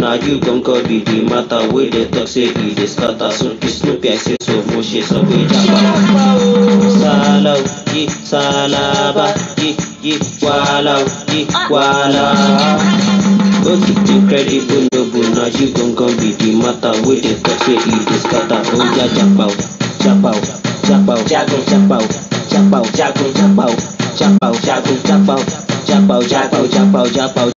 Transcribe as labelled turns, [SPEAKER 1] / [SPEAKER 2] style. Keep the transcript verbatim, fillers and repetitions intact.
[SPEAKER 1] now you gon' go be the matter. Where they talk say he dey scatter. Snoopy Snoopy I say so for shit so we japa. Salau, ye salaba, ye ye wala, ye wala. Oh, incredible noble, now you gon' go be the matter. Where they talk say he dey scatter. Oh yeah, japa, japa, japa, jago, japa, japa, jago, japa, japa, jago, japa, japa, japa, japa, japa.